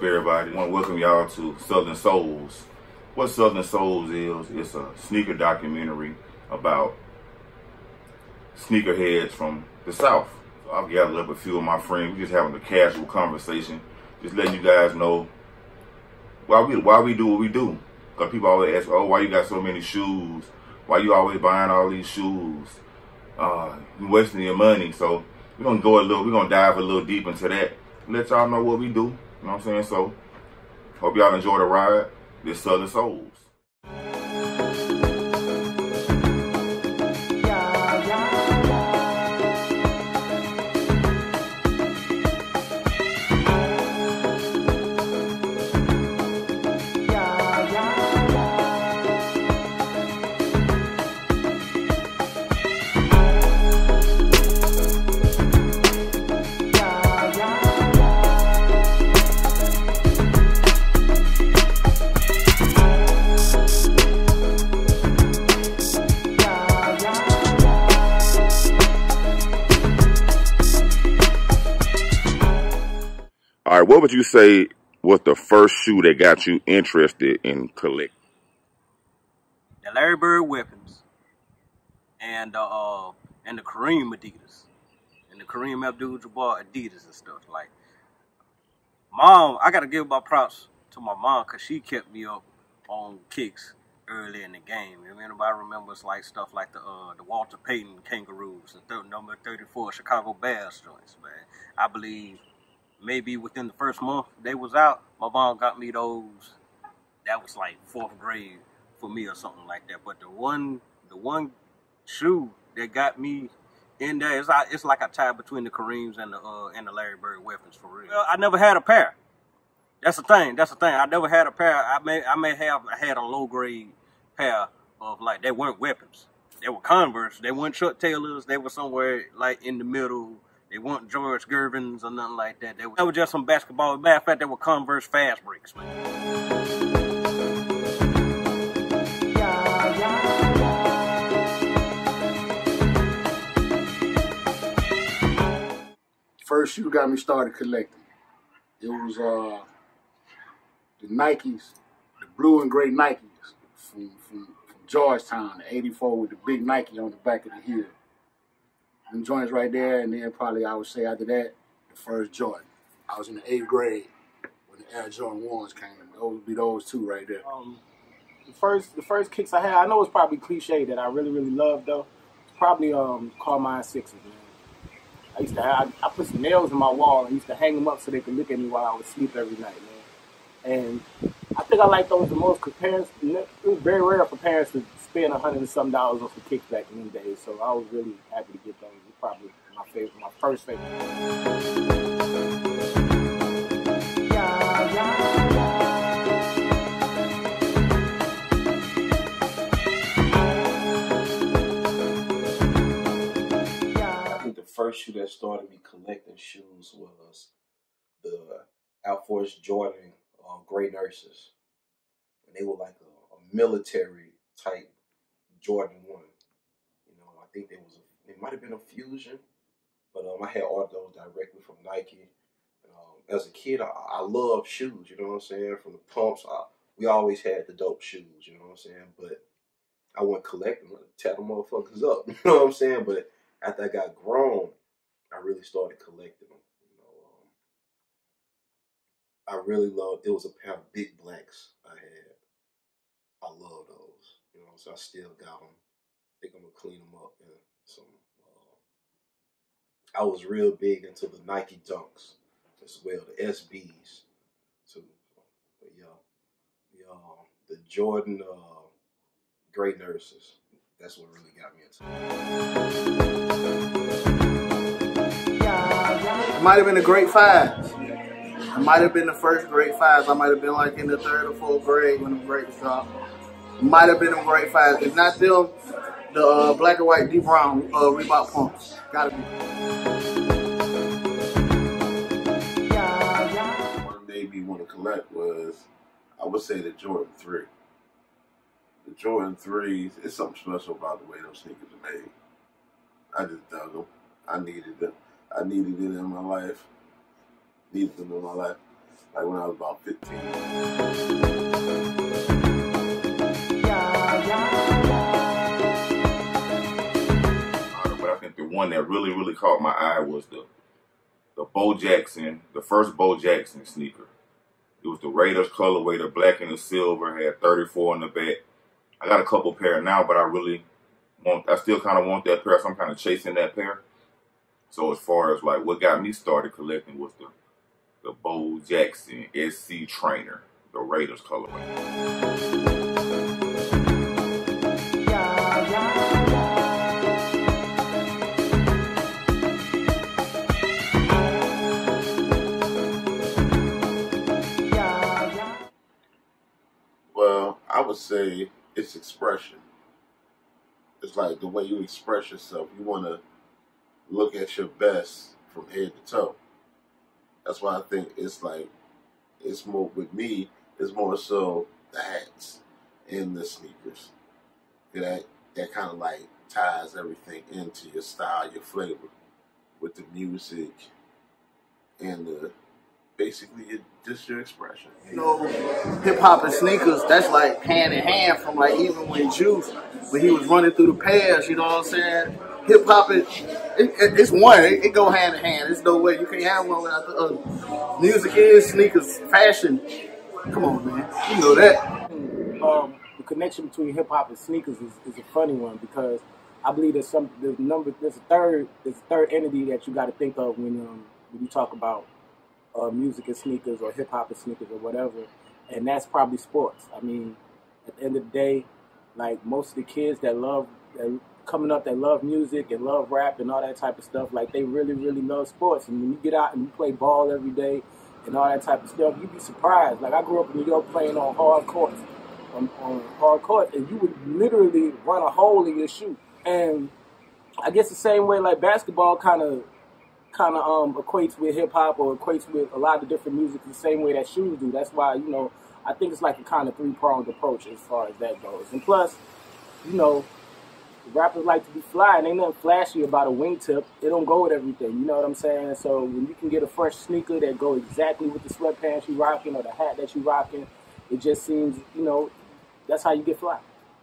everybody? I want to welcome y'all to Southern Souls. What Southern Souls is, it's a sneaker documentary about sneakerheads from the South. So I've gathered up a few of my friends. We're just having a casual conversation, just letting you guys know why we do what we do. Because people always ask, oh, why you got so many shoes? Why you always buying all these shoes? You wasting your money. So we're gonna dive a little deep into that. Let y'all know what we do. You know what I'm saying? So hope y'all enjoy the ride. This Southern Souls. All right, what would you say was the first shoe that got you interested in collecting? The Larry Bird weapons and the Kareem Adidas and the Kareem Abdul-Jabbar Adidas and stuff. Like, Mom, I gotta give my props to my mom because she kept me up on kicks early in the game. If anybody remembers like stuff like the Walter Payton Kangaroos and number 34 Chicago Bears joints, man. I believe maybe within the first month they was out, my mom got me those. That was like 4th grade for me or something like that. But the one shoe that got me in there, it's like a tie between the Kareems and the Larry Bird weapons for real. Well, I never had a pair. That's the thing. I never had a pair. I may have had a low grade pair of, like, they weren't weapons. They were Converse. They weren't Chuck Taylors. They were somewhere like in the middle. They weren't George Gervins or nothing like that. They were just some basketball. Matter of fact, they were Converse fast breaks, man. First shoe got me started collecting. It was the Nikes, the blue and gray Nikes from Georgetown, the 84 with the big Nike on the back of the heel. Them joints right there, and then probably I would say after that, the first Jordan. I was in the 8th grade when the Air Jordan 1s came. Those would be those two right there. The first kicks I had, I know it's probably cliche that I really loved though. It's probably Carmine 6s, man. I put some nails in my wall and used to hang them up so they could look at me while I would sleep every night, man. And I think I like those the most because parents, it was very rare for parents to spend $100 and something on some kicks back in the days. So I was really happy to get those. It's probably my first favorite. I think the first shoe that started me collecting shoes was the Air Force Jordan Gray Nurses. And they were like a military type Jordan 1. You know, I think it might have been a Fusion, but I had ordered those directly from Nike. As a kid, I loved shoes, you know what I'm saying? From the pumps, we always had the dope shoes, you know what I'm saying? But I went collecting, tear them motherfuckers up, you know what I'm saying? But after I got grown, I really started collecting them. I really loved, it was a pair of big blacks I had. I love those, you know, so I still got them. I think I'm gonna clean them up and some. I was real big into the Nike Dunks as well, the SBs too. But yeah, the Jordan Gray Nurses. That's what really got me into it. It might have been a grade 5. It might have been the first grade 5s. I might have been like in the 3rd or 4th grade when the grades dropped. It might have been them grade 5s. If not them, the black and white deep brown Reebok pumps. Gotta be. What made me want to collect was, I would say, the Jordan 3. The Jordan 3s, it's something special about the way those sneakers are made. I just dug them. I needed them. I needed it in my life. Needed them in my life. like when I was about 15. But I think the one that really caught my eye was the Bo Jackson, the first Bo Jackson sneaker. It was the Raiders colorway, the black and the silver, had 34 in the back. I got a couple pair now, but I still kind of want that pair, so I'm kind of chasing that pair. So as far as like what got me started collecting was the Bo Jackson SC Trainer, the Raiders colorway. Well, I would say it's expression. It's like the way you express yourself. You want to look at your best from head to toe. That's why I think it's like, it's more, with me, it's more so the hats and the sneakers. That kind of like ties everything into your style, your flavor, with the music and basically just your expression. You know, hip hop and sneakers, that's like hand in hand from like even when Juice, when he was running through the pairs, you know what I'm saying? Hip hop, it's one, it go hand in hand. There's no way you can't have one without the other. Music is sneakers, fashion. Come on, man, you know that. The connection between hip hop and sneakers is a funny one, because I believe there's a third entity that you got to think of when you talk about music and sneakers, or hip hop and sneakers, or whatever, and that's probably sports. I mean, at the end of the day, like most of the kids that coming up that love music and love rap and all that type of stuff, like they really love sports. And when you get out and you play ball every day and all that type of stuff, you'd be surprised. Like I grew up in New York playing on hard courts, and you would literally run a hole in your shoe. And I guess the same way like basketball kind of equates with hip hop, or equates with a lot of different music the same way that shoes do. That's why, you know, I think it's like a kind of three-pronged approach as far as that goes. And plus, you know, rappers like to be fly, and ain't nothing flashy about a wingtip. It don't go with everything, you know what I'm saying? So when you can get a fresh sneaker that go exactly with the sweatpants you rocking or the hat that you rocking, it just seems, you know, that's how you get fly.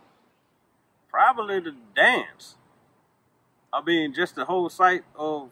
Probably the dance. I mean, just the whole sight of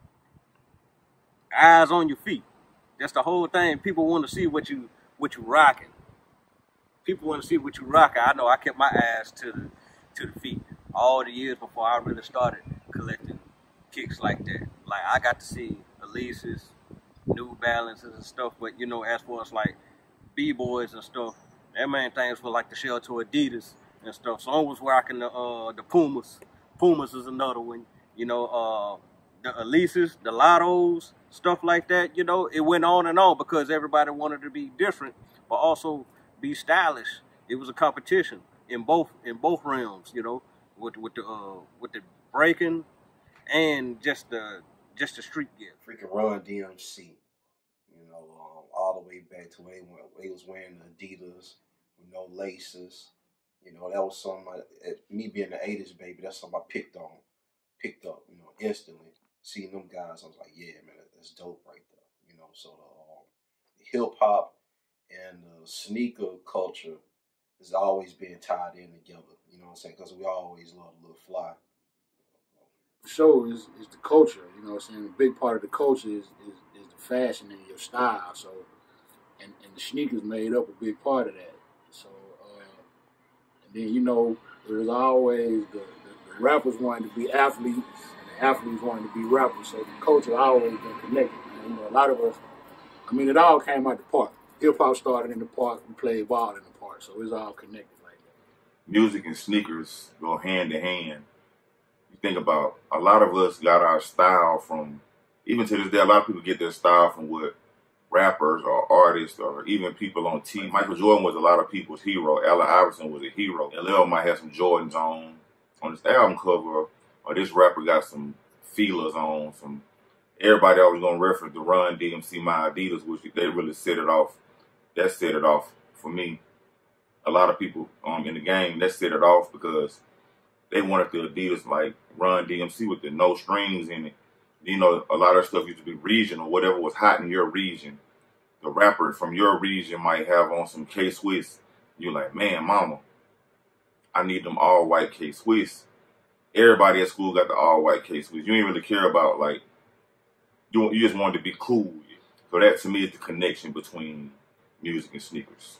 eyes on your feet. That's the whole thing. People want to see what you rocking. People want to see what you rocking. I know I kept my eyes to the feet all the years before I really started collecting kicks like that. Like I got to see Alesis, New Balances and stuff, but you know, as far as like B-boys and stuff, that main things were like the shell to Adidas and stuff. So I was rocking the Pumas. Pumas is another one. You know, the Alesis, the Lottos, stuff like that. You know, it went on and on because everybody wanted to be different, but also be stylish. It was a competition in both realms. You know, with the breaking and just the street gear. Freaking Run DMC, you know, all the way back to when they was wearing the Adidas with no laces. You know, that was something, me being the 80s baby, that's something I picked up, you know, instantly. Seeing them guys, I was like, yeah, man, that's dope right there. You know, so the hip hop and the sneaker culture is always being tied in together. You know what I'm saying? Because we always love a little fly. Show is the culture, you know what I'm saying? A big part of the culture is the fashion and your style. So, and the sneakers made up a big part of that. So, and then, you know, there was always the rappers wanting to be athletes, and the athletes wanting to be rappers. So the culture always been connected. You know, a lot of us, I mean, it all came out the park. Hip hop started in the park, we played ball in the park. So it's all connected like that. Music and sneakers go hand in hand. You think about, a lot of us got our style from, even to this day, a lot of people get their style from what rappers or artists or even people on TV. Michael Jordan was a lot of people's hero. Allen Iverson was a hero. LL might have some Jordans on this album cover, or this rapper got some feelers on. Everybody always gonna reference the Run DMC My Adidas, which they really set it off. That set it off for me. A lot of people in the game, that set it off because they wanted the Adidas like Run DMC with the no strings in it. You know, a lot of stuff used to be regional. Whatever was hot in your region, the rapper from your region might have on some K-Swiss. You're like, man, mama, I need them all white K-Swiss. Everybody at school got the all white K-Swiss. You ain't really care about, like, you just wanted to be cool. So that to me is the connection between music and sneakers.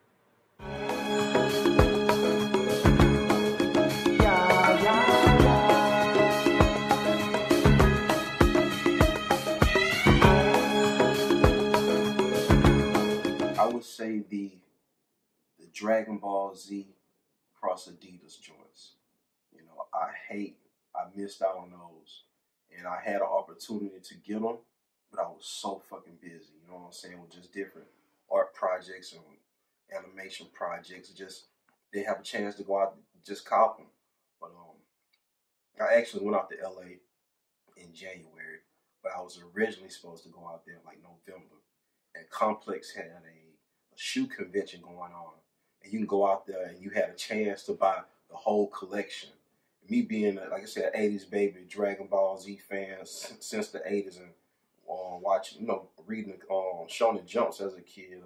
I would say the Dragon Ball Z cross Adidas joints. You know, I missed out on those, and I had an opportunity to get them, but I was so fucking busy. You know what I'm saying? With just different art projects and animation projects, just didn't have a chance to go out and just cop them. But I actually went out to LA in January, but I was originally supposed to go out there in like November, and Complex had a shoe convention going on, and you can go out there and you had a chance to buy the whole collection. Me being, like I said, 80s baby, Dragon Ball Z fan since the 80s, and watching, reading Shonen Jumps as a kid,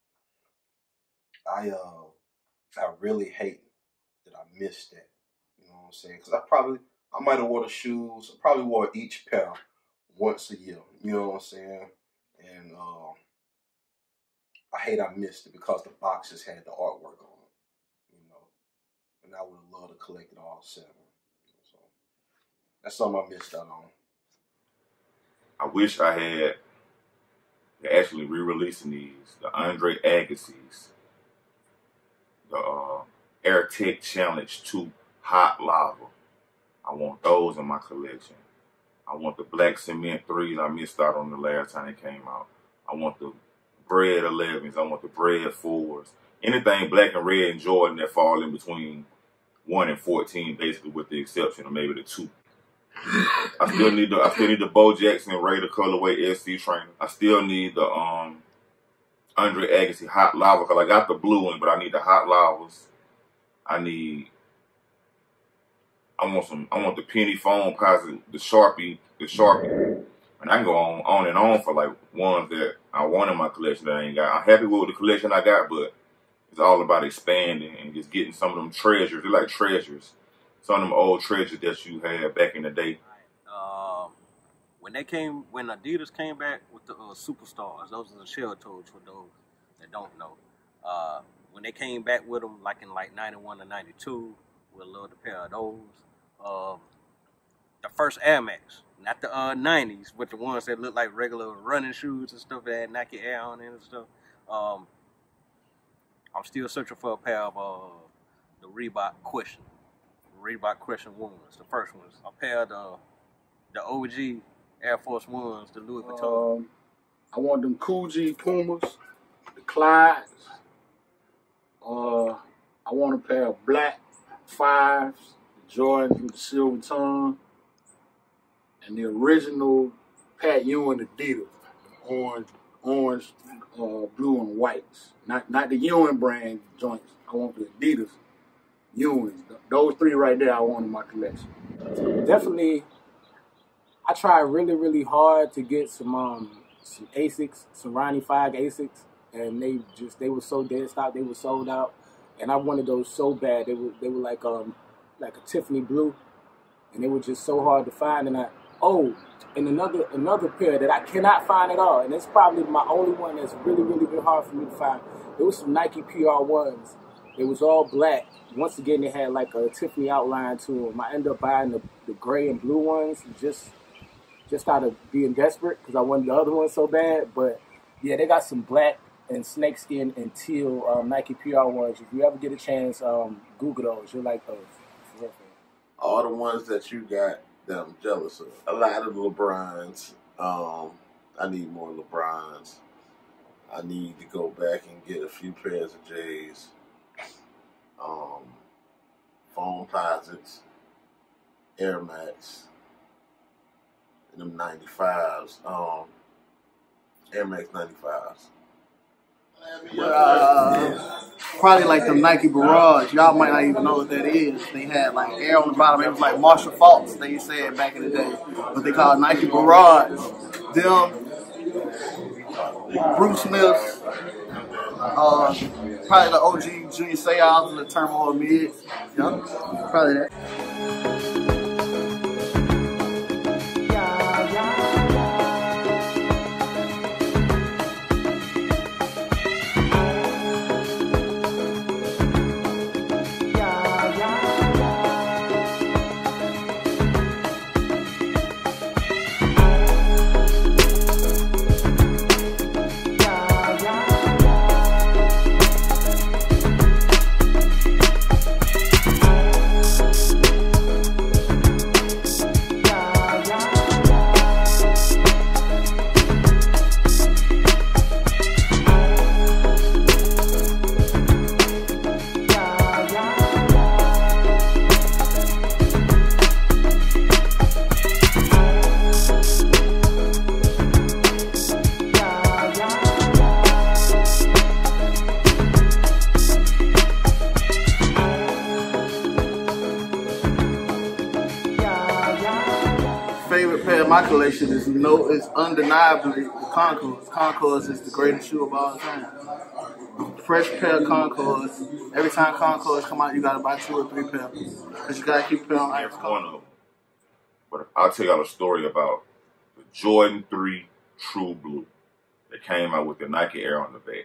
I really hate that I missed that. You know what I'm saying? Because I might have wore the shoes. I probably wore each pair once a year. You know what I'm saying? And I hate I missed it because the boxes had the artwork on them. You know, and I would have loved to collect it all 7. So that's something I missed out on. I wish I had actually re-releasing these, the Andre Agassi's, the Air Tech Challenge 2 Hot Lava. I want those in my collection. I want the Black Cement 3s. I missed out on the last time they came out. I want the Bread 11s. I want the Bread 4s. Anything black and red and Jordan that fall in between 1 and 14, basically, with the exception of maybe the 2. I still need the Bo Jackson Raider colorway SC trainer. I still need the Andre Agassi Hot Lava, because I got the blue one, but I need the Hot Lavas. I want the Penny Foam Posit, the Sharpie. And I can go on and on for like ones that I want in my collection that I ain't got. I'm happy with the collection I got, but it's all about expanding and just getting some of them treasures. They're like treasures. Some of them old treasures that you had back in the day. When Adidas came back with the Superstars, those are the shell toes for those that don't know. When they came back with them, like in like 91 or 92, we'll love the pair of those. The first Air Max, not the 90s, but the ones that look like regular running shoes and stuff that had Nike Air on it and stuff. I'm still searching for a pair of the Reebok Question ones, the first ones. A pair of the OG Air Force Ones, the Louis Vuitton. I want them Coogee Pumas, the Clydes. I want a pair of black 5s, the Jordans with the silver tongue, and the original Pat Ewing Adidas, orange, blue and whites. Not the Ewing brand joints. I want the Adidas Ewings. Those 3 right there I want in my collection. Definitely, I tried really, really hard to get some Asics, some Ronnie 5 Asics, and they were so dead stock, they were sold out. And I wanted those so bad. They were like a Tiffany blue, and they were just so hard to find. And another pair that I cannot find at all, and it's probably my only one that's really, really been hard for me to find. There was some Nike PR1s. It was all black. Once again, they had like a Tiffany outline to them. I ended up buying the gray and blue ones just out of being desperate because I wanted the other one so bad. But yeah, they got some black and snakeskin and teal Nike PR1s. If you ever get a chance, Google those. You'll like those. All the ones that you got that I'm jealous of. A lot of LeBrons. I need more LeBrons. I need to go back and get a few pairs of J's. Foam Posits, Air Max, and them 95s. Air Max 95s. Probably like them Nike Barrage. Y'all might not even know what that is. They had like air on the bottom. It was like Marshall Falks, they said back in the day. But they called Nike Barrage. Them, Bruce Smith, probably the OG Junior Seau and the Turmoil Mids. Yeah, probably that. Favorite pair of my collection is undeniably the Concords. Concords is the greatest shoe of all time. Fresh pair of Concords. Every time Concords come out, you gotta buy 2 or 3 pairs. Cause you gotta keep pairing on That's one of them. But I'll tell y'all a story about the Jordan 3 True Blue that came out with the Nike Air on the back.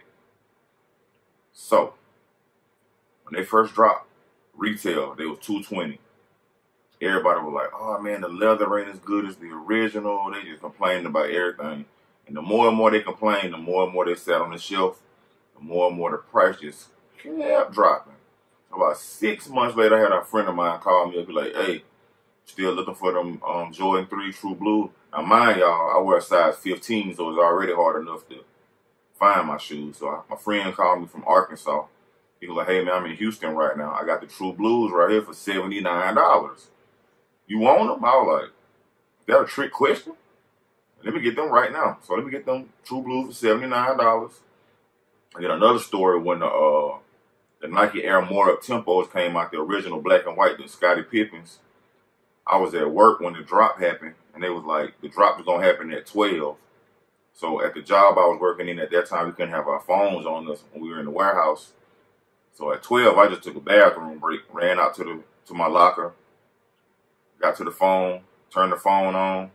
So, when they first dropped, retail, they was $220. Everybody was like, oh man, the leather ain't as good as the original. They just complaining about everything. And the more and more they complained, the more and more they sat on the shelf, the more and more the price just kept dropping. So about 6 months later, I had a friend of mine call me and be like, hey, still looking for them Jordan 3 True Blue? Now mind y'all, I wear a size 15, so it's already hard enough to find my shoes. So my friend called me from Arkansas. He was like, hey man, I'm in Houston right now. I got the True Blues right here for $79. You want them? I was like, is that a trick question? Let me get them right now. So let me get them True Blues for $79. And then another story when the Nike Air More Up Tempos came out, the original black and white, the Scottie Pippins. I was at work when the drop happened, and they was like, the drop was gonna happen at 12. So at the job I was working in at that time, we couldn't have our phones on us when we were in the warehouse. So at 12, I just took a bathroom break, ran out to my locker, got to the phone, turned the phone on,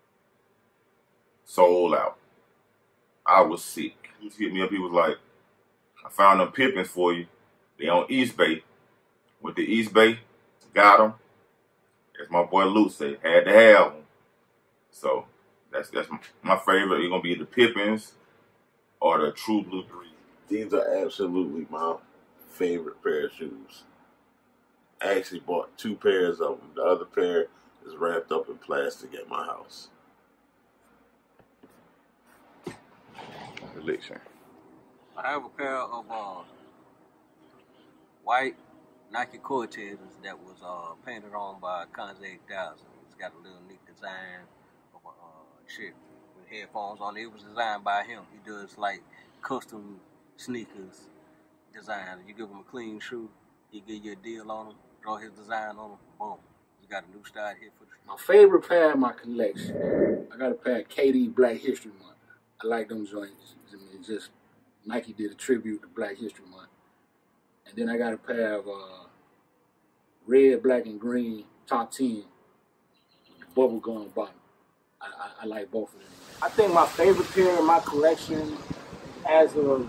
sold out. I was sick. He hit me up, he was like, I found them Pippins for you. They on East Bay. Went to East Bay, got them. As my boy Luke said, had to have them. So that's my favorite. It's gonna be the Pippins or the True Blue 3. These are absolutely my favorite pair of shoes. I actually bought 2 pairs of them. The other pair is wrapped up in plastic at my house. Collection. I have a pair of white Nike Cortezes that was painted on by Conze 1000. It's got a little neat design of a chick with headphones on it. It was designed by him. He does like custom sneakers design. You give him a clean shoe, he give you a deal on them, draw his design on them, boom. He's got a new style here for the street. My favorite pair in my collection, I got a pair of KD Black History Month. I like them joints. I mean, it's just Nike did a tribute to Black History Month. And then I got a pair of red, black, and green top 10 with the bubble gum bottom. I like both of them. I think my favorite pair in my collection as of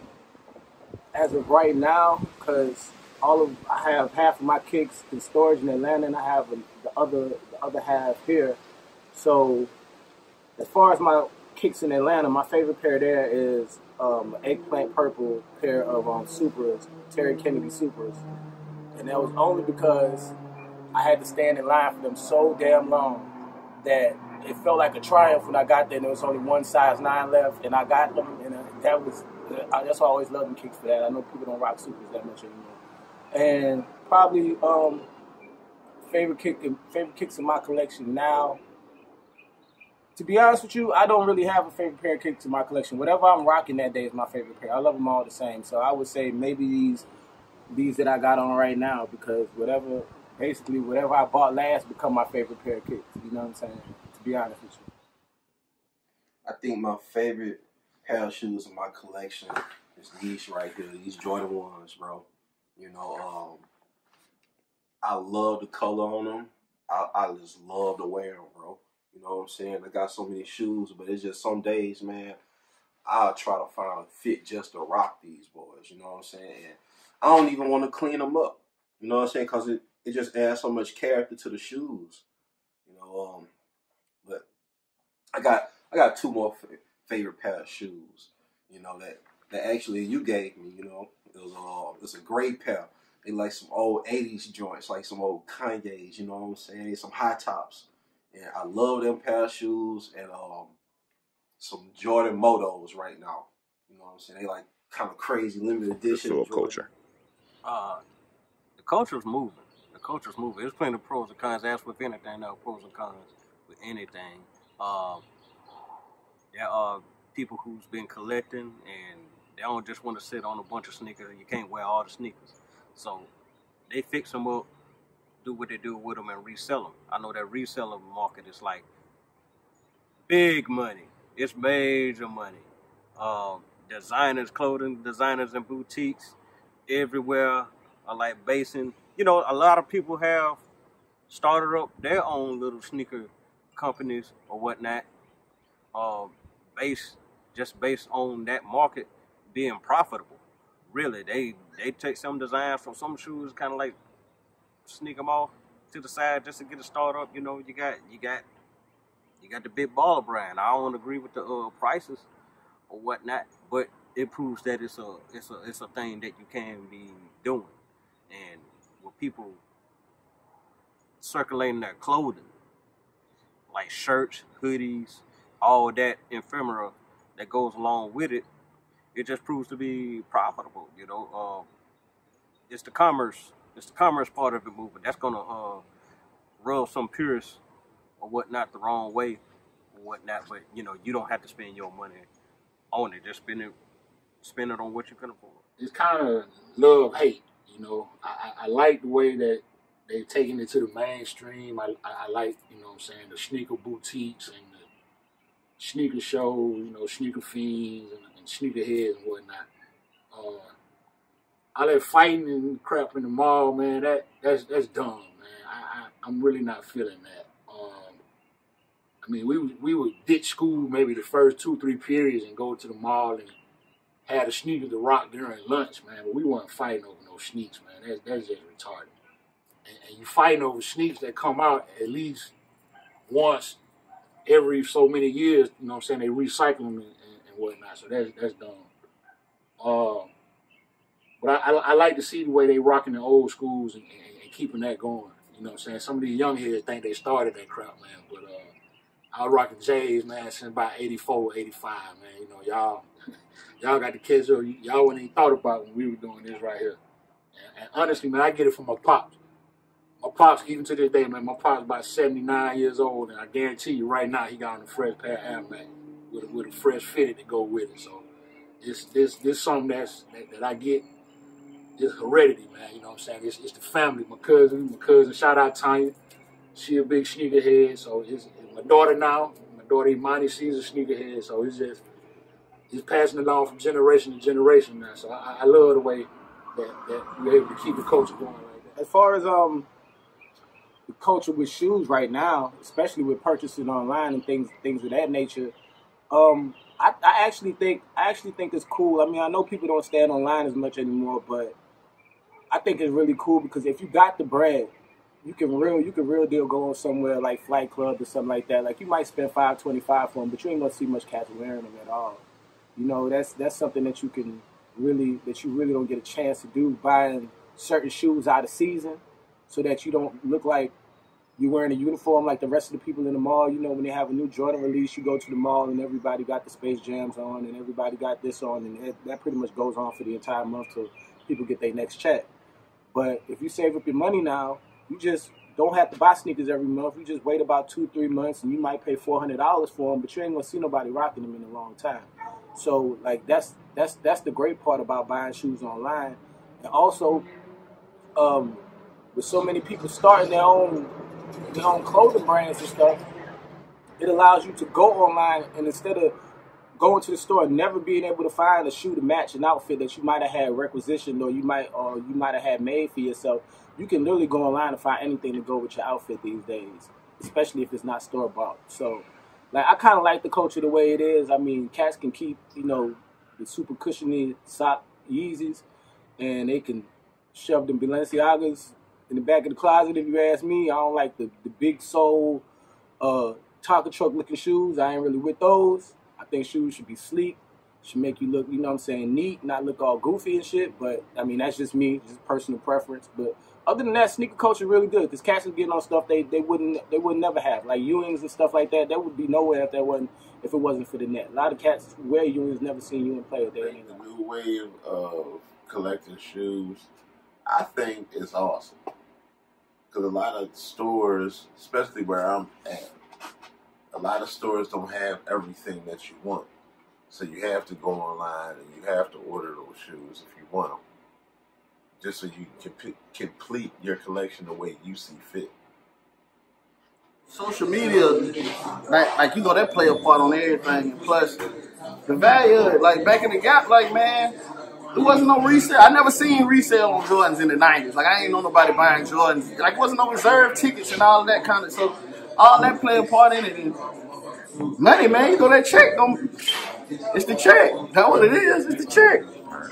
right now, because I have half of my kicks in storage in Atlanta, and I have the other half here. So as far as my kicks in Atlanta, my favorite pair there is eggplant purple pair of Supras, Terry Kennedy Supras, and that was only because I had to stand in line for them so damn long that it felt like a triumph when I got there and there was only one size 9 left, and I got them, and that's why I always love them kicks for that. I know people don't rock Supers that much anymore. And probably favorite kicks in my collection now. To be honest with you, I don't really have a favorite pair of kicks in my collection. Whatever I'm rocking that day is my favorite pair. I love them all the same. So I would say maybe these that I got on right now, because whatever I bought last become my favorite pair of kicks. You know what I'm saying? To be honest with you. I think my favorite pair of shoes in my collection is these right here, these Jordan 1s, bro. You know, I love the color on them. I just love to wear them, bro. You know what I'm saying? I got so many shoes, but it's just some days, man, I'll try to find a fit just to rock these boys. You know what I'm saying? And I don't even want to clean them up. You know what I'm saying? Because it just adds so much character to the shoes. You know, but I got two more favorite pair of shoes. You know that actually you gave me. You know, it's a great pair. They like some old 80s joints, like some old Kanye's, you know what I'm saying? They some high tops. And I love them pair of shoes and some Jordan Motos right now. You know what I'm saying? They like kind of crazy limited edition. So culture. The culture's moving. The culture's moving. There's plenty of pros and cons. As with anything, there are pros and cons with anything. There are people who's been collecting and they don't just want to sit on a bunch of sneakers. You can't wear all the sneakers. So they fix them up, do what they do with them, and resell them. I know that reseller market is like big money. It's major money. Designers, clothing designers and boutiques everywhere are like basing. You know, a lot of people have started up their own little sneaker companies or whatnot, based on that market being profitable. Really, they take some designs from some shoes, kind of like sneak them off to the side just to get a start up. You know, you got the big baller brand. I don't agree with the prices or whatnot, but it proves that it's a thing that you can be doing. And with people circulating their clothing, like shirts, hoodies, all that ephemera that goes along with it, it just proves to be profitable. You know, it's the commerce part of the movement that's gonna rub some purists or whatnot the wrong way or whatnot. But you know, you don't have to spend your money on it. Just spend it on what you can afford. It's kind of love hate. You know, I like the way that they've taken it to the mainstream. I like, you know what I'm saying, the sneaker boutiques and the sneaker shows, you know, sneaker fiends and sneaker heads and whatnot. All that fighting and crap in the mall, man, that's dumb, man. I'm really not feeling that. I mean, we would ditch school maybe the first 2-3 periods and go to the mall and had a sneaker to rock during lunch, man. But we weren't fighting over no sneaks, man. That's just retarded. And you fighting over sneaks that come out at least once every so many years. You know what I'm saying? They recycle them and whatnot. So that's dumb. But I like to see the way they rocking the old schools and keeping that going. You know what I'm saying? Some of these young heads think they started that crap, man. But I was rocking J's, man, since about 84, 85, man. You know, y'all got to catch up. Y'all wouldn't even thought about when we were doing this right here. And honestly, man, I get it from my pops. My pops, even to this day, man, my pops about 79 years old, and I guarantee you right now he got on a fresh pair of Air Max with a fresh fitted to go with it. So this something that I get. It's heredity, man. You know what I'm saying? It's the family. My cousin, shout out Tanya. She a big sneakerhead. So it's my daughter now. My daughter Imani, she's a sneakerhead. So it's passing along from generation to generation now. So I love the way that we're able to keep the culture going like that. As far as the culture with shoes right now, especially with purchasing online and things of that nature, I actually think it's cool. I mean, I know people don't stand online as much anymore, but I think it's really cool because if you got the bread, you can real deal go on somewhere like Flight Club or something like that. Like you might spend $5.25 for them, but you ain't gonna see much cats wearing them at all. You know, that's something that you really don't get a chance to do, buying certain shoes out of season so that you don't look like you're wearing a uniform like the rest of the people in the mall. You know, when they have a new Jordan release, you go to the mall and everybody got the Space Jams on and everybody got this on, and that pretty much goes on for the entire month till people get their next check. But if you save up your money now, you just don't have to buy sneakers every month. You just wait about 2-3 months and you might pay $400 for them, but you ain't gonna see nobody rocking them in a long time. So like that's the great part about buying shoes online. And also, with so many people starting their own clothing brands and stuff, it allows you to go online and instead of going to the store and never being able to find a shoe to match an outfit that you might have had requisitioned or you might have had made for yourself, you can literally go online and find anything to go with your outfit these days, especially if it's not store bought. So, like, I kind of like the culture the way it is. I mean, cats can keep, you know, the super cushiony sock Yeezys, and they can shove them Balenciagas in the back of the closet. If you ask me, I don't like the big sole Tonka truck looking shoes. I ain't really with those. I think shoes should be sleek, should make you look, you know what I'm saying, neat, not look all goofy and shit. But I mean, that's just me, just personal preference. But other than that, sneaker culture really good because cats are getting on stuff they would never have, like Ewings and stuff like that. That would be nowhere if it wasn't for the net. A lot of cats wear Ewings, never seen Ewing play a day. The new wave of collecting shoes, I think, is awesome because a lot of stores, especially where I'm at, a lot of stores don't have everything that you want. So you have to go online and you have to order those shoes if you want them, just so you can complete your collection the way you see fit. Social media, like you know, that play a part on everything. And plus, the value of it, like back in the Gap, like, man, there wasn't no resale. I never seen resale on Jordans in the 90s. Like, I ain't know nobody buying Jordans. Like, wasn't no reserve tickets and all of that kind of stuff. All that play a part in it. And money, man, you know that check. It's the check. That's what it is. It's the check.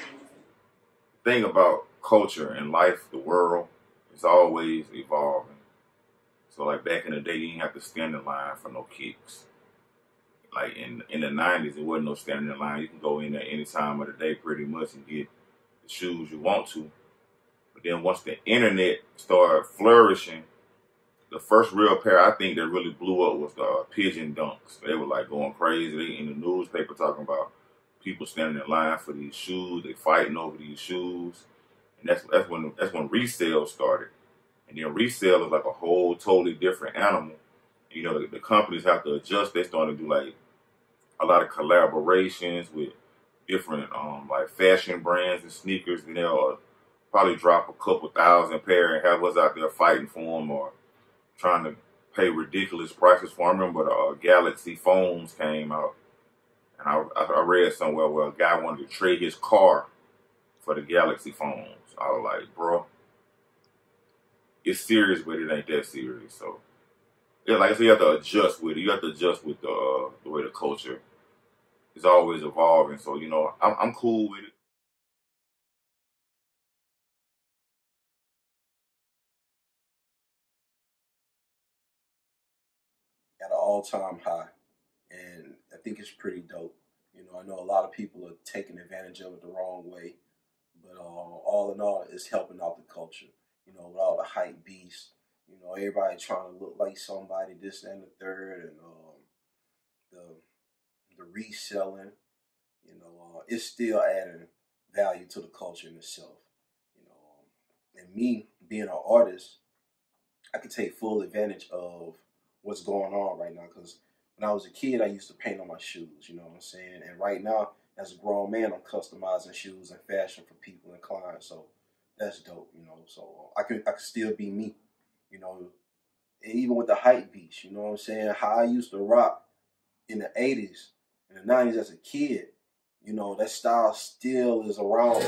Thing about culture and life, the world, is always evolving. So like back in the day, you didn't have to stand in line for no kicks. Like in the 90s, there wasn't no standing in line. You can go in there any time of the day pretty much and get the shoes you want to. But then once the internet started flourishing, the first real pair I think that really blew up was the Pigeon Dunks. They were like going crazy. They in the newspaper talking about people standing in line for these shoes. They fighting over these shoes, and that's when resale started. And then resale is like a whole totally different animal. You know, the companies have to adjust. They started to do like a lot of collaborations with different like fashion brands and sneakers, and they'll probably drop a couple thousand pair and have us out there fighting for them or trying to pay ridiculous prices for them. I remember the Galaxy phones came out, and I read somewhere where a guy wanted to trade his car for the Galaxy phones. I was like, bro, it's serious, but it ain't that serious. So, yeah, like I said, you have to adjust with it. You have to adjust with the way the culture is always evolving. So, you know, I'm cool with it. At an all-time high, and I think it's pretty dope. You know, I know a lot of people are taking advantage of it the wrong way, but all in all, it's helping out the culture. You know, with all the hype beasts, you know, everybody trying to look like somebody, this and the third, and the reselling. You know, it's still adding value to the culture in itself. You know, and me being an artist, I could take full advantage of what's going on right now, because when I was a kid, I used to paint on my shoes, you know what I'm saying? And right now, as a grown man, I'm customizing shoes and fashion for people and clients, so that's dope, you know? So I could still be me, you know? And even with the hype beats, you know what I'm saying? How I used to rock in the 80s and the 90s as a kid, you know, that style still is around.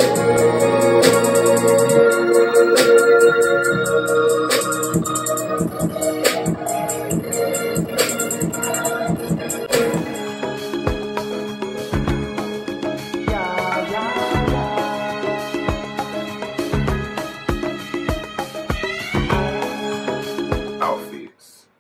Outfits.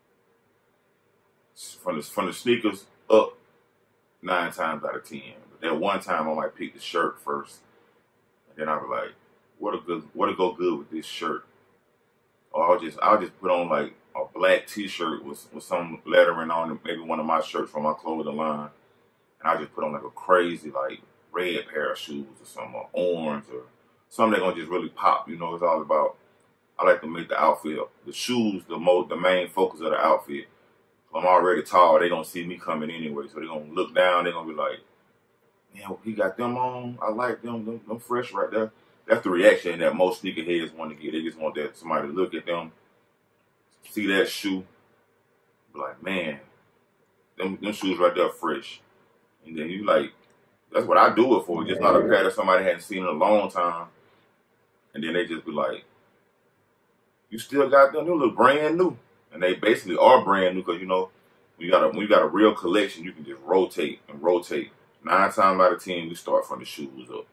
From the sneakers up 9 times out of 10. But that one time I might pick the shirt first. And then I'll be like, what'll go good with this shirt? Or I'll just put on like a black t-shirt with some lettering on it, maybe one of my shirts from my clothing line. And I just put on like a crazy like red pair of shoes or something, or orange or something that's gonna just really pop. You know, it's all about, I like to make the outfit, the shoes, the main focus of the outfit. If I'm already tall, they gonna see me coming anyway, so they gonna look down, they gonna be like, man, he got them on, I like them fresh right there. That's the reaction that most sneakerheads want to get. They just want that somebody to look at them, see that shoe, be like, man, them shoes right there fresh. And then you like, that's what I do it for. Just not a pair that somebody hadn't seen in a long time. And then they just be like, you still got them? They look brand new. And they basically are brand new because, you know, when you got a real collection, you can just rotate and rotate. 9 times out of 10, we start from the shoes up.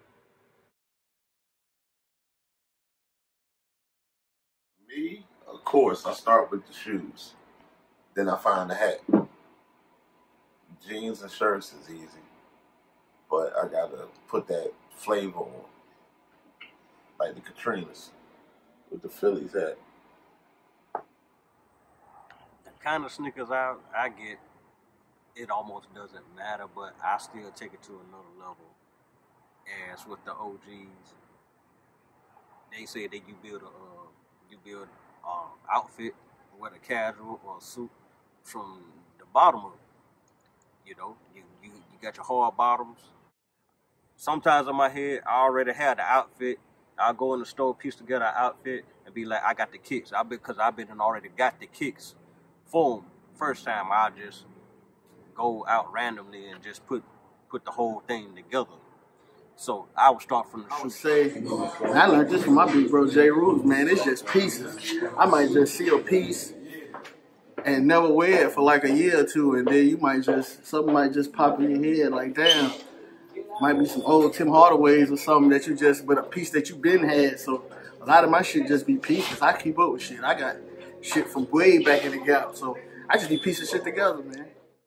Me, of course, I start with the shoes. Then I find the hat. Jeans and shirts is easy. But I gotta put that flavor on. Like the Katrinas with the Phillies hat. The kind of sneakers I get, it almost doesn't matter, but I still take it to another level. As with the OGs, they say that you build a outfit, whether casual or a suit, from the bottom up. You know, you got your hard bottoms. Sometimes in my head, I already have the outfit. I'll go in the store, piece together an outfit, and be like, I got the kicks. Because I've been and already got the kicks for them. First time, I'll just go out randomly and just put the whole thing together. So I would start from the shoe. I would say, and I learned this from my big bro Jay Rules, man. It's just pieces. I might just see a piece and never wear it for like a year or two, and then something might just pop in your head like, damn, might be some old Tim Hardaways or something that you just, but a piece that you been had. So a lot of my shit just be pieces. I keep up with shit. I got shit from way back in the Gap, so I just be piecing shit together, man.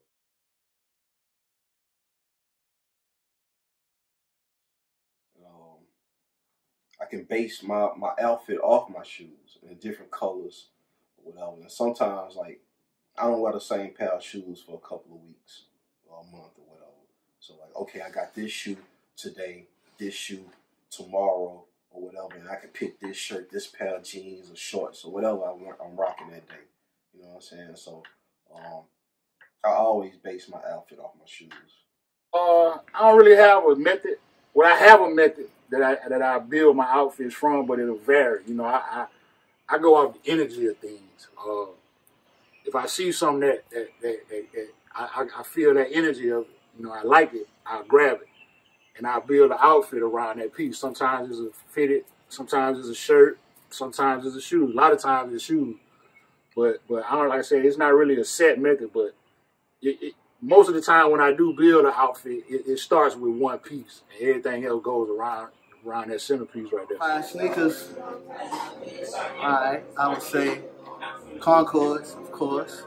I can base my outfit off my shoes in different colors or whatever. And sometimes, like, I don't wear the same pair of shoes for a couple of weeks or a month or whatever. So, like, okay, I got this shoe today, this shoe tomorrow or whatever, and I can pick this shirt, this pair of jeans or shorts or whatever I'm rocking that day. You know what I'm saying? So, I always base my outfit off my shoes. I don't really have a method. Well, I have a method that I build my outfits from, but it'll vary. You know, I go off the energy of things. If I see something that I feel that energy of, you know, I like it, I'll grab it, and I build an outfit around that piece. Sometimes it's a fitted, sometimes it's a shirt, sometimes it's a shoe. A lot of times it's shoes, but I don't, like I said, it's not really a set method, but most of the time when I do build an outfit, it starts with one piece, and everything else goes around that centerpiece right there. 5 sneakers. All right, I would say Concords, of course.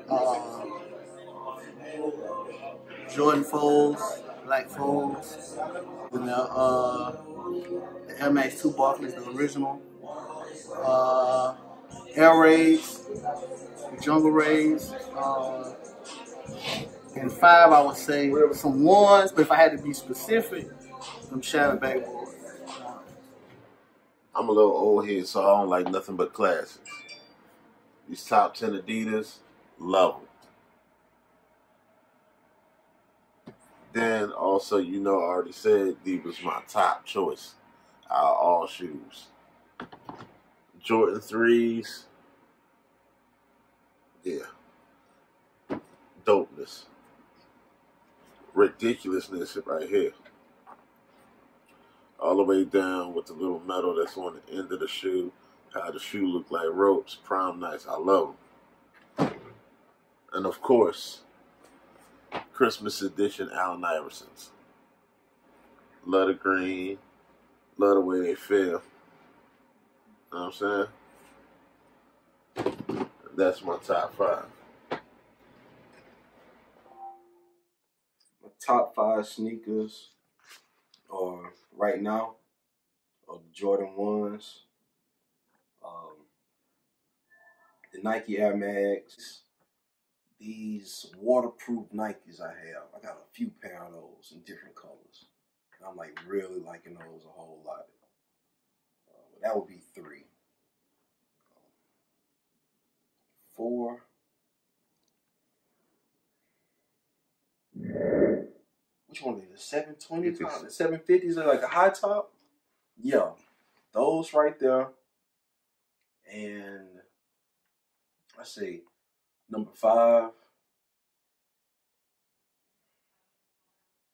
Jordan Folds, Black Folds. And the Air Max 2 Barclays, the original. Air Raids, the Jungle Raids. And 5, I would say some ones, but if I had to be specific, some Shadowback boys. I'm a little old head, so I don't like nothing but classics. These top 10 Adidas, love them. Then also, you know, I already said these was my top choice out of all shoes. Jordan 3s, yeah, dopeness, ridiculousness right here. All the way down with the little metal that's on the end of the shoe, how the shoe look like ropes, prom nights, I love them. And of course, Christmas edition Allen Iversons. Love the green, love the way they feel. You know what I'm saying? That's my top 5. My top 5 sneakers are right now are the Jordan 1s, the Nike Air Max, these waterproof Nikes I have. I got a few pair of those in different colors. And I'm like really liking those a whole lot. That would be 3. 4. Which one are they? The 720 top? The 750s are like a high top? Yeah. Those right there. And let's see, number 5.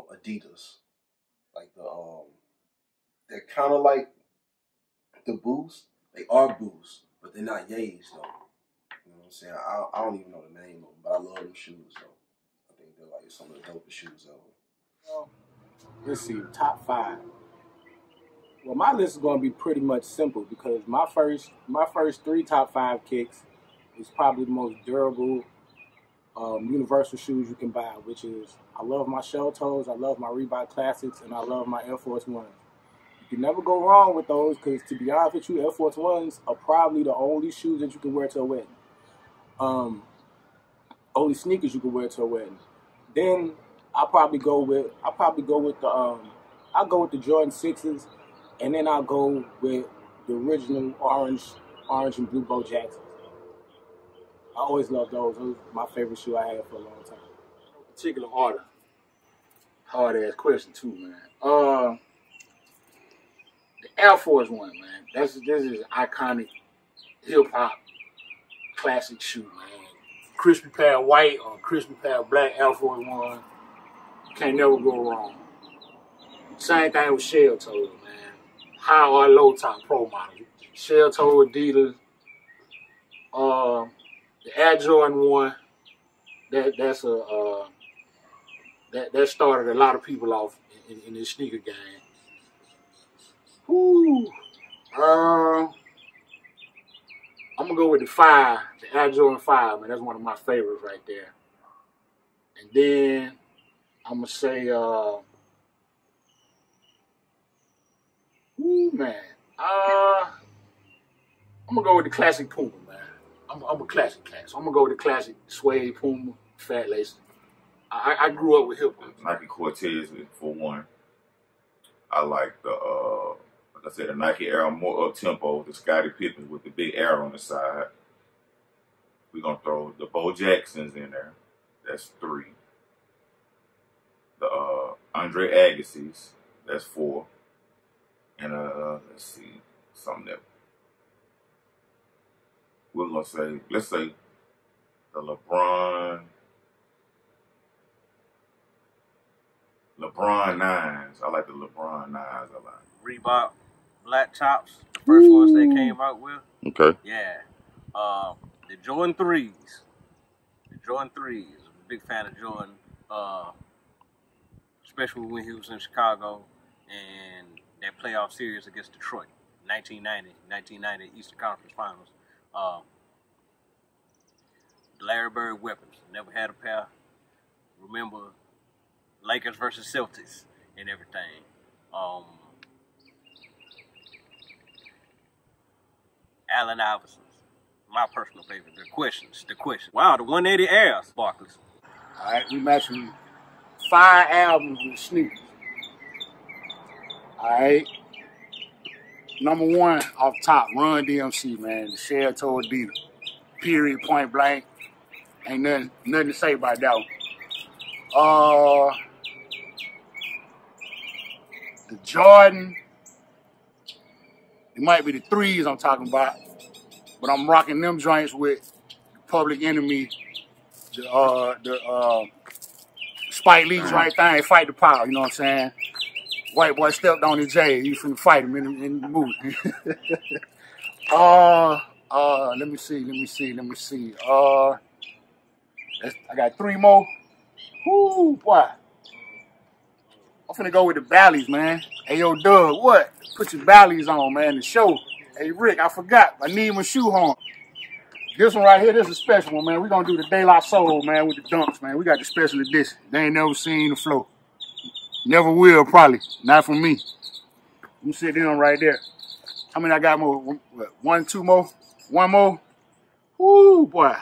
Adidas. Like they're kind of like the Boost. They are Boost, but they're not Yeezys though. You know what I'm saying? I don't even know the name of them, but I love them shoes though. I think they're like some of the dopest shoes ever. Let's see, top 5. Well, my list is going to be pretty much simple because my first 3 top 5 kicks is probably the most durable universal shoes you can buy, which is I love my Shell Toes, I love my Reebok Classics, and I love my Air Force Ones. You can never go wrong with those because, to be honest with you, Air Force Ones are probably the only shoes that you can wear to a wedding. Only sneakers you can wear to a wedding. Then I'll go with the Jordan 6s, and then I'll go with the original orange and blue Bo Jacksons. I always loved those. Those were my favorite shoe I had for a long time. No particular order. Hard ass question too, man. The Air Force One, man. This is an iconic hip hop classic shoe, man. Crispy pair of white or crispy pair of black Air Force One. Can't never go wrong. Same thing with Shell Toes, man. High or low top pro model. Shell Toe Adidas. The Air Jordan 1. That started a lot of people off in this sneaker game. Whoo. I'm gonna go with the 5, the Air Jordan 5, man. That's one of my favorites right there. And then I'm gonna say, man. I'm gonna go with the classic Puma, man. I'm a classic cat, so I'm gonna go with the classic suede Puma, fat lace. I grew up with hip hop. Nike Cortez for one. I like like I said, the Nike Air more up tempo, the Scottie Pippen with the big arrow on the side. We're gonna throw the Bo Jacksons in there. That's 3. The Andre Agassi's, that's 4. And let's see, something that we're gonna say, let's say the LeBron 9s. I like the LeBron 9s a lot. Reebok Black Tops, the first ones they came out with. Okay. Yeah. The Jordan 3s. The Jordan 3s. I'm a big fan of Jordan, especially when he was in Chicago and that playoff series against Detroit, 1990 Eastern Conference Finals. Larry Bird weapons. Never had a pair. Remember Lakers versus Celtics and everything. Allen Iverson's. My personal favorite. The questions. Wow, the 180 Airs, Barclays. All right, we matching 5 albums with sneakers. All right. Number 1 off top, Run DMC, man. The Shell Toe Adidas. Period, point blank. Ain't nothing to say about that one. The Jordan. It might be the 3s I'm talking about, but I'm rocking them joints with Public Enemy, the Spike Lee joint thing, Fight the Power, you know what I'm saying? White boy stepped on his J, he finna fight him in the movie. Let me see. I got 3 more. Whoo, boy. I'm finna go with the Bally's, man. Hey, yo, Doug, what? Put your Bally's on, man, the show. Hey, Rick, I forgot. I need my shoe horn. This one right here, this is a special one, man. We're gonna do the De La Soul, man, with the dunks, man. We got the special edition. They ain't never seen the flow. Never will, probably. Not for me. Let me sit down right there. How many I got more? 1, 2 more? 1 more? Woo, boy.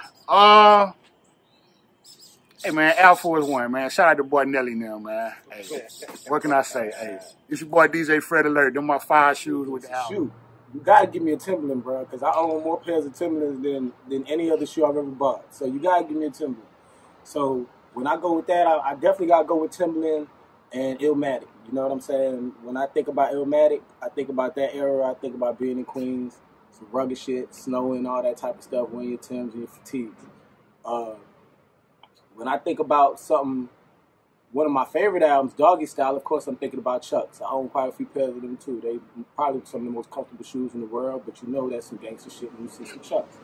Hey, man, Air Force One, man. Shout out to boy Nelly now, man. Hey, what can I say? Hey, it's your boy DJ Fred Alert. Them my 5 shoes with the album. Shoe. You gotta give me a Timberland, bro, because I own more pairs of Timberlands than any other shoe I've ever bought. So you gotta give me a Timberland. So when I go with that, I definitely gotta go with Timberland and Illmatic. You know what I'm saying? When I think about Illmatic, I think about that era. I think about being in Queens, some rugged shit, snowing, all that type of stuff, wearing your Timbs and your fatigues. When I think about something one of my favorite albums, Doggy Style, of course, I'm thinking about Chucks. I own quite a few pairs of them, too. They probably some of the most comfortable shoes in the world, but you know that's some gangster shit when you see some Chucks.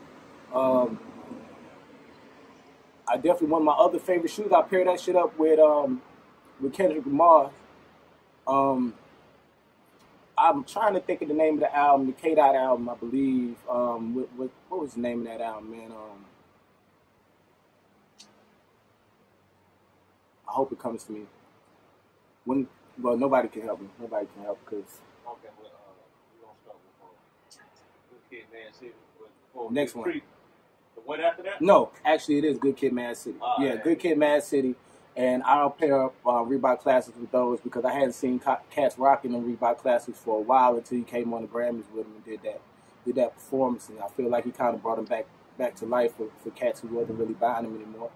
I definitely, one of my other favorite shoes, I pair that shit up with Kendrick Lamar. I'm trying to think of the name of the album, the K-Dot album, I believe. What was the name of that album, man? I hope it comes to me. Well, nobody can help me. Nobody can help because. Okay, well, we're gonna start with Good Kid, Mad City. Next one. The one after that? No, actually, it is Good Kid, Mad City. Yeah, Good Kid, Mad City. And I'll pair up Reebok Classics with those because I hadn't seen Cats rocking them Reebok Classics for a while until he came on the Grammys with them and did that performance. And I feel like he kind of brought them back to life for cats who wasn't really buying them anymore.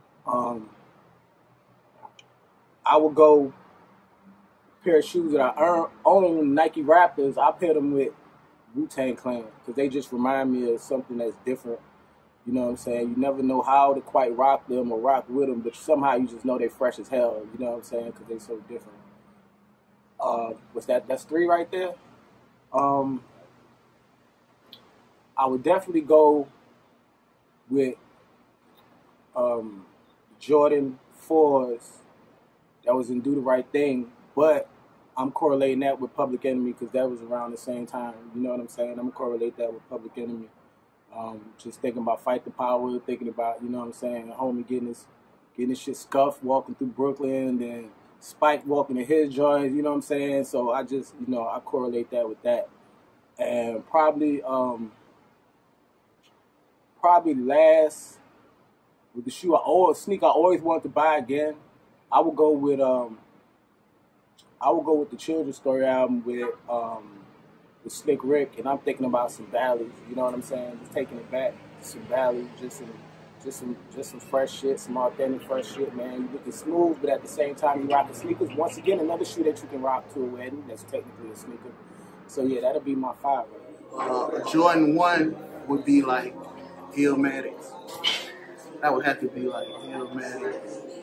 I would go pair of shoes that I own, Nike Raptors. I pair them with Wu-Tang Clan because they just remind me of something that's different. You know what I'm saying? You never know how to quite rock them or rock with them, but somehow you just know they're fresh as hell. You know what I'm saying? Because they're so different. That's 3 right there. I would definitely go with Jordan 4s that was in Do the Right Thing, but I'm correlating that with Public Enemy because that was around the same time. You know what I'm saying? I'm going to correlate that with Public Enemy. Just thinking about Fight the Power, thinking about, you know what I'm saying, homie getting his shit scuffed, walking through Brooklyn, and Spike walking to his joint, you know what I'm saying? So I just, I correlate that with that. And probably last, with the shoe, sneaker I always wanted to buy again, I would go with the Children's Story album with Slick Rick, and I'm thinking about some valleys. You know what I'm saying? Just taking it back, some valleys, just some fresh shit, some authentic fresh shit, man. You looking smooth, but at the same time you rocking sneakers. Once again, another shoe that you can rock to a wedding. That's technically a sneaker. So yeah, that'll be my 5. A Jordan 1 would be like Illmatic. That would have to be like Illmatic.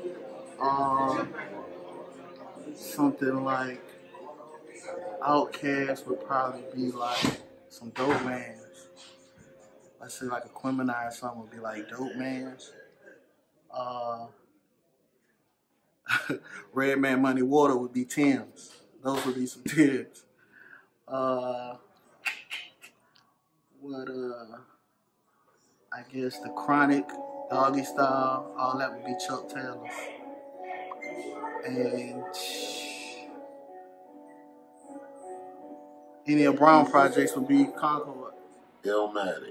Something like Outkast would probably be like some Dope Mans. Let's say like a Quemini or something would be like Dope Mans. Redman Money Water would be Tim's. Those would be some Tim's. I guess the Chronic, Doggy Style, all that would be Chuck Taylor. And any of Brown projects would be Concord. Illmatic.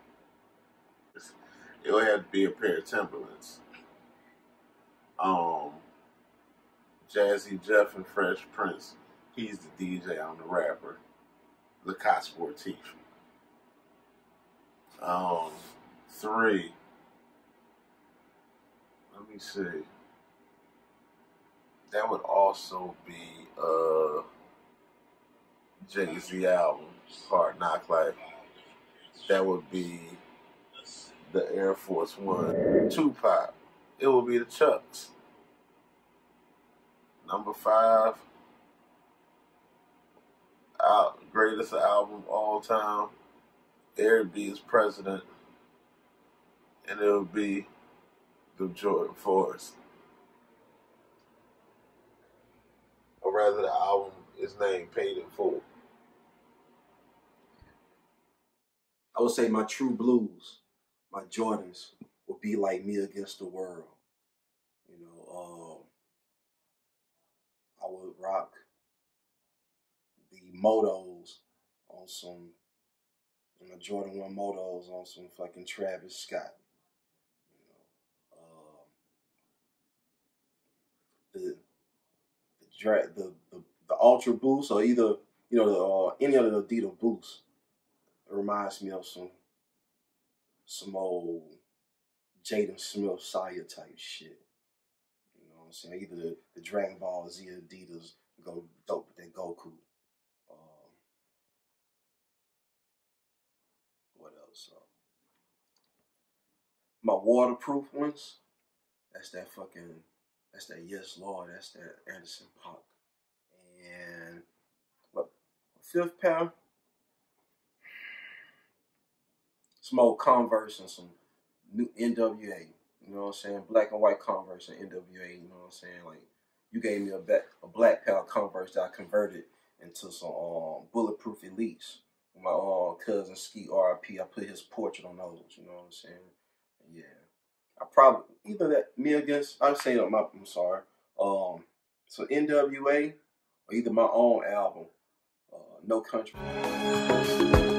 It would have to be a pair of Timberlands. Jazzy Jeff and Fresh Prince. He's the DJ, I'm the rapper. Lacoste Sportif. 3. Let me see. That would also be Jay-Z album, Hard Knock Life. That would be the Air Force One. Tupac. It would be the Chucks. Number 5. Greatest album of all time. Eric B is president. And it would be the Jordan 4s. Or rather, the album is named Paid in Full. I would say my true blues, my Jordans, would be like Me Against the World. I would rock the Motos on some, the Jordan 1 Motos on some fucking Travis Scott. The Ultra Boost, or either any of the Adidas Boosts. It reminds me of some old Jaden Smith Sire type shit. You know what I'm saying? Either the Dragon Ball Z Adidas go dope with that Goku. What else? My waterproof ones. That's That's that Yes Lord. That's that Anderson .Paak. And what? Fifth pair. Some old Converse and some new NWA. You know what I'm saying? Black and white Converse and NWA. You know what I'm saying? Like, you gave me a black pair of Converse that I converted into some bulletproof elites. My cousin Ski RIP, I put his portrait on those. You know what I'm saying? Yeah. I probably either that me against. I'm saying I'm sorry. So NWA or either my own album, No Country.